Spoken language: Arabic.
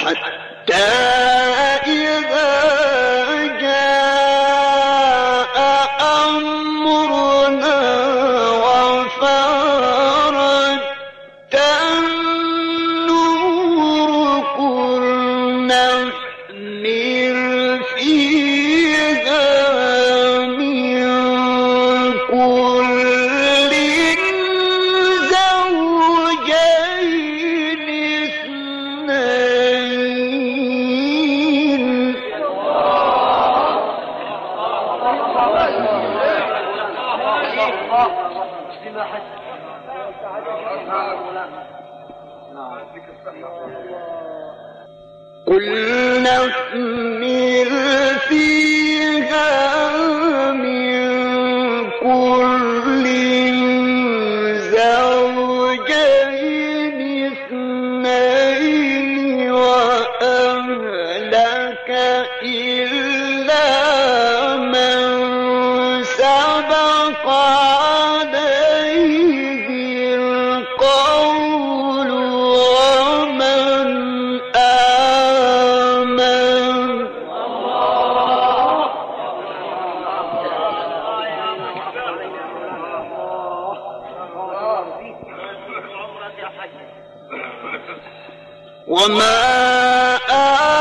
حتى إذا جاء أمرنا وفارت النور قل نحمل فيها من كل زوجين اثنين قل نحمل فيها من كل زوجين اثنين وأهلك إلا من سبق عليه القول ومن آمن وما